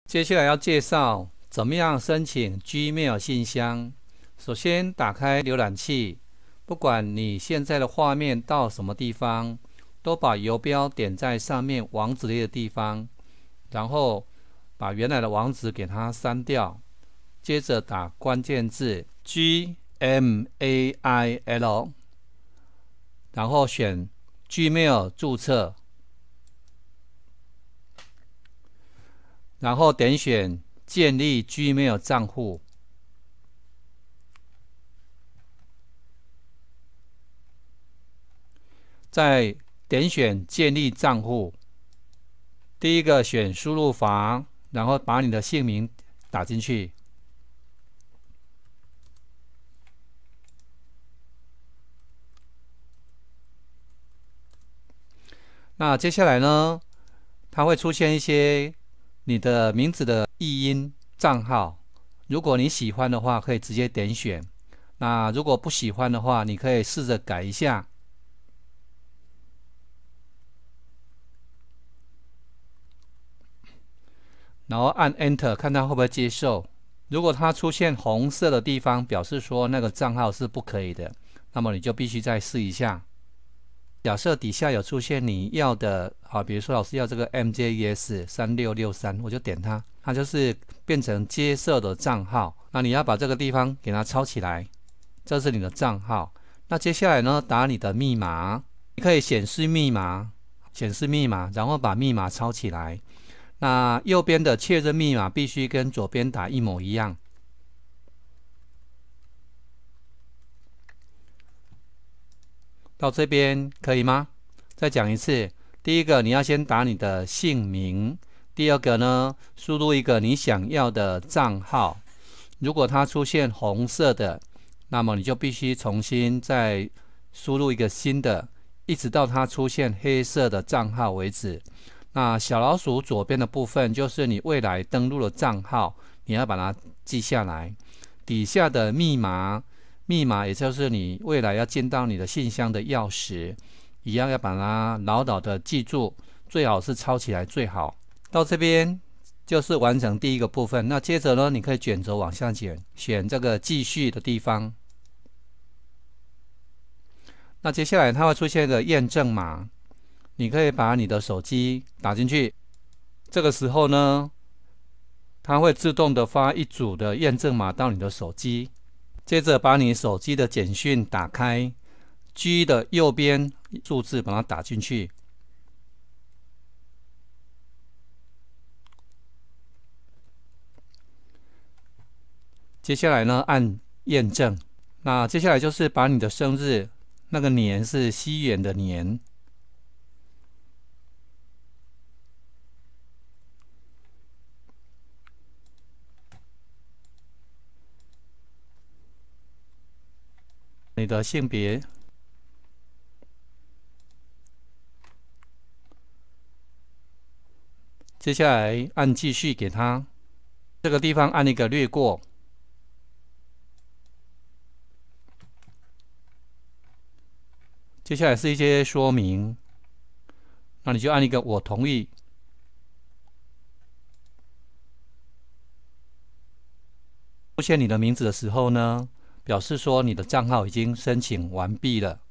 接下来要介绍怎么样申请 Gmail 信箱。首先打开浏览器，不管你现在的画面到什么地方，都把游标点在上面网址列的地方，然后把原来的网址给它删掉，接着打关键字 Gmail， 然后选 Gmail 注册，然后点选建立 Gmail 账户，再点选建立账户。第一个选输入法，然后把你的姓名打进去。那接下来呢，它会出现一些你的名字的译音账号。如果你喜欢的话，可以直接点选。那如果不喜欢的话，你可以试着改一下。然后按 Enter， 看它会不会接受。如果它出现红色的地方，表示说那个账号是不可以的，那么你就必须再试一下。假设底下有出现你要的，比如说老师要这个 MJES3663，我就点它，它就是变成接受的账号。那你要把这个地方给它抄起来，这是你的账号。那接下来呢，打你的密码，你可以显示密码，然后把密码抄起来。那右边的确认密码必须跟左边打一模一样。到这边可以吗？再讲一次，第一个你要先打你的姓名，第二个呢，输入一个你想要的账号。如果它出现红色的，那么你就必须重新再输入一个新的，一直到它出现黑色的账号为止。那小老鼠左边的部分就是你未来登录的账号，你要把它记下来。底下的密码也就是你未来要进到你的信箱的钥匙，一样要把它牢牢的记住，最好是抄起来最好。到这边就是完成第一个部分。那接着呢，你可以卷轴往下卷，选这个继续的地方。那接下来它会出现一个验证码，你可以把你的手机打进去。这个时候呢，它会自动的发一组的验证码到你的手机。接着把你手机的简讯打开 ，G 的右边数字把它打进去。接下来呢，按验证。那接下来就是把你的生日，那个年是西元的年。你的性别，接下来按继续给它，这个地方按一个略过。接下来是一些说明，那你就按一个我同意。出现你的名字的时候呢，表示说你的账号已经申请完毕了。